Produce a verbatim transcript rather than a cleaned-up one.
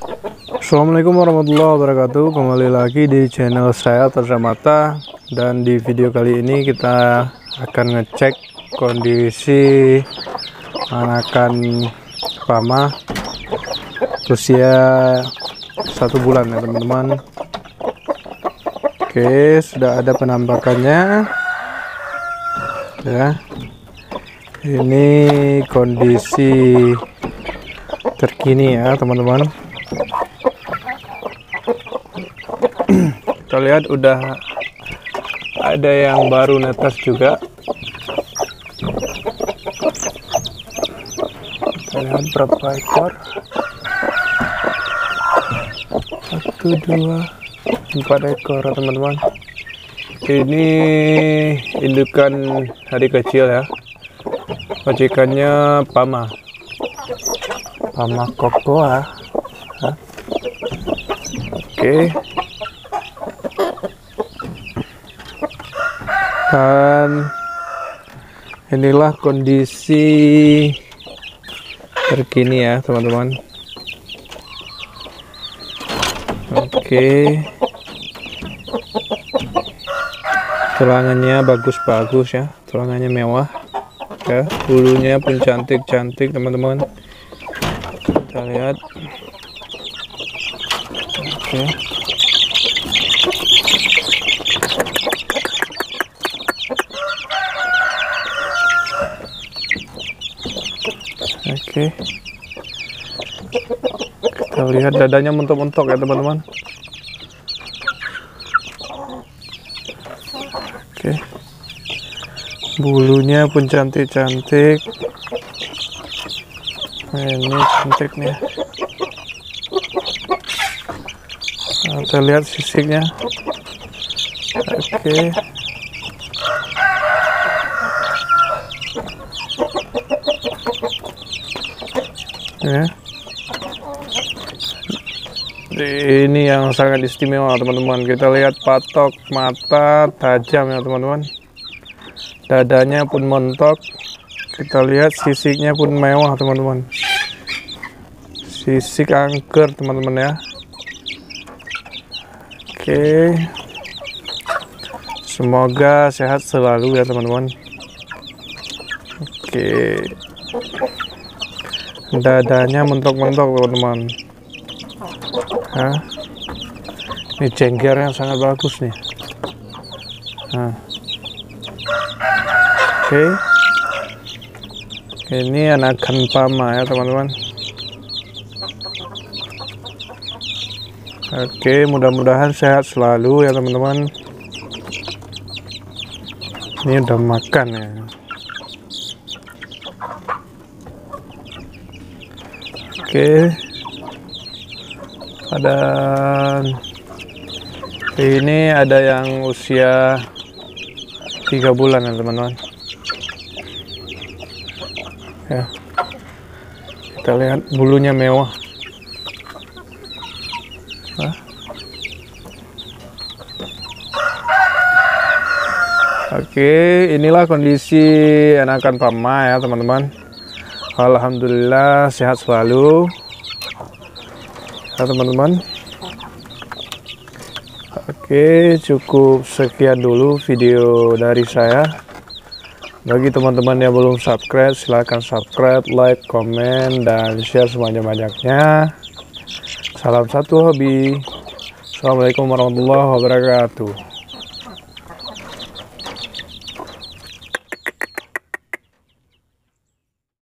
Assalamualaikum warahmatullahi wabarakatuh. Kembali lagi di channel saya Tazra Mata. Dan di video kali ini kita akan ngecek kondisi anakan Pama usia satu bulan ya teman-teman. Oke, sudah ada penampakannya ya. Ini kondisi terkini ya teman-teman. Kita lihat udah ada yang baru netas juga. Kita lihat berapa ekor. Satu, dua, empat ekor teman-teman. Ini indukan hari kecil ya. Majikannya Pama. Pama Kokoa. Hah? Oke. Dan inilah kondisi terkini ya teman-teman. Oke. Tulangannya bagus-bagus ya. Tulangannya mewah. Ya, bulunya pun cantik-cantik teman-teman. Kita lihat. Oke. Oke. Kita lihat dadanya mentok-mentok ya teman-teman. Oke. Bulunya pun cantik-cantik. Nah, ini cantik nih. Nah, kita lihat sisiknya. Oke. Ya. Ini yang sangat istimewa teman-teman. Kita lihat patok mata tajam ya teman-teman. Dadanya pun montok. Kita lihat sisiknya pun mewah teman-teman. Sisik angker teman-teman ya. Oke. Semoga sehat selalu ya teman-teman. Oke. Dadanya mentok-mentok teman-teman. Nah, ini cengkernya sangat bagus nih. Nah. Oke. Ini anakan Pama ya teman-teman. Oke, mudah-mudahan sehat selalu ya teman-teman. Ini udah makan ya. Oke. Ada ini ada yang usia tiga bulan ya teman-teman. Ya. Kita lihat bulunya mewah. Hah? Oke, inilah kondisi anakan Pama ya teman-teman. Alhamdulillah sehat selalu ya teman-teman. Oke, cukup sekian dulu video dari saya. Bagi teman-teman yang belum subscribe, silahkan subscribe, like, komen, dan share sebanyak-banyaknya. Salam satu hobi. Assalamualaikum warahmatullahi wabarakatuh.